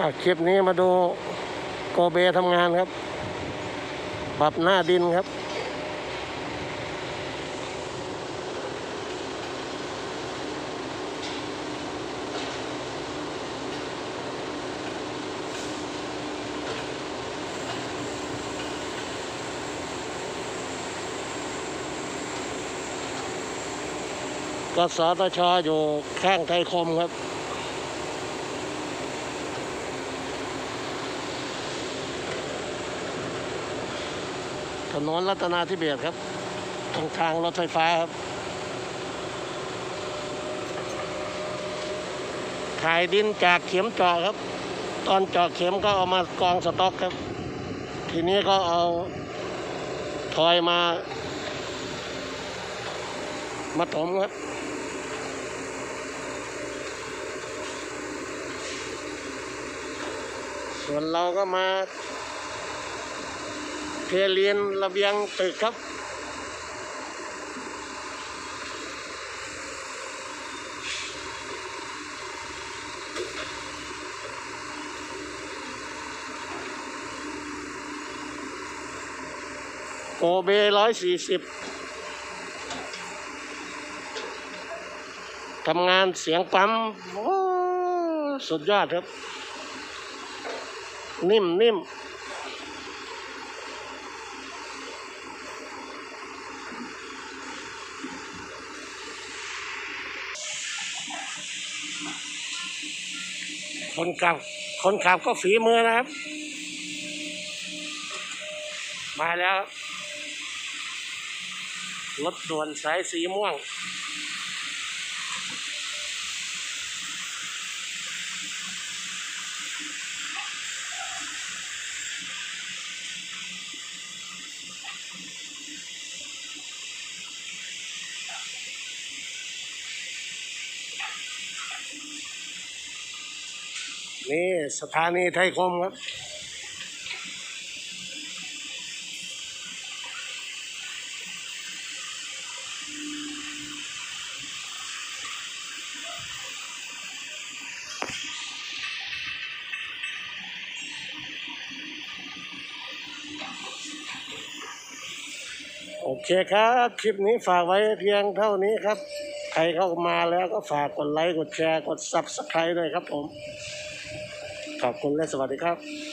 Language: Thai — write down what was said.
คลิปนี้มาดูโกเบทำงานครับปรับหน้าดินครับกสทช.อยู่ข้างไทยคมครับถนนรัตนาธิเบศรครับตรงทางรถไฟฟ้าครับขายดินจากเข็มเจาะครับตอนเจาะเข็มก็เอามากองสต็อกครับทีนี้ก็เอาถอยมาถมครับส่วนเราก็มาเทเลียนระเบียงตึกครับโกเบ140ทำงานเสียงปั๊มสุดยอดครับนิ่มคนขับก็ฝีมือนะครับมาแล้วรถด่วนสายสีม่วงนี่สถานีไทยคมครับโอเคครับคลิปนี้ฝากไว้เพียงเท่านี้ครับใครเข้ามาแล้วก็ฝากกดไลค์กดแชร์กด Subscribe ด้วยครับผมขอบคุณและสวัสดีครับ